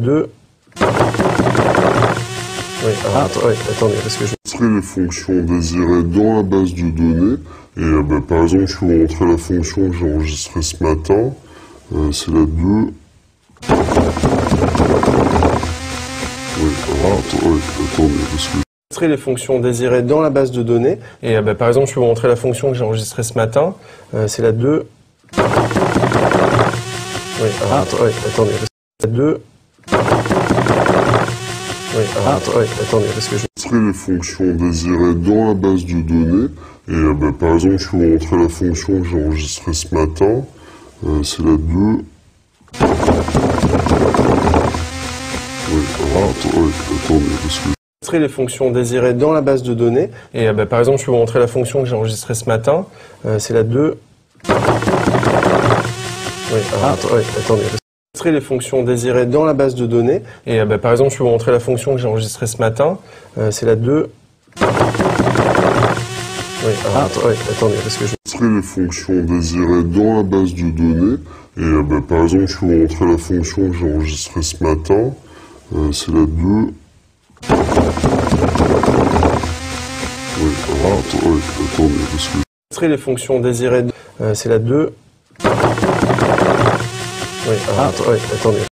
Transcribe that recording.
2. Oui, attendez, parce que je montrer les fonctions désirées dans la base de données. Et par exemple, je peux vous montrer la fonction que j'ai enregistrée ce matin. C'est la 2. Oui, attendez, parce que montrer les fonctions désirées dans la base de données. Et par exemple, je peux vous montrer la fonction que j'ai enregistrée ce matin. C'est la 2. Oui, attendez, la 2. Oui, attendez, parce que je montrer les fonctions désirées dans la base de données. Et par exemple, je peux vous montrer la fonction que j'ai enregistrée ce matin. C'est la 2. Oui, attendez, parce que montrer les fonctions désirées dans la base de données. Et par exemple, je peux vous montrer la fonction que j'ai enregistrée ce matin. C'est la 2. Oui, attendez. montrer les fonctions désirées dans la base de données. Et par exemple, je peux vous montrer la fonction que j'ai enregistrée ce matin. C'est la 2. Oui, attendez, parce que je montrer les fonctions désirées dans la base de données. Et par exemple, je peux vous montrer la fonction que j'ai enregistrée ce matin. C'est la 2. Oui, attendez, parce que montrer les fonctions désirées. C'est la 2. Oui, attendez.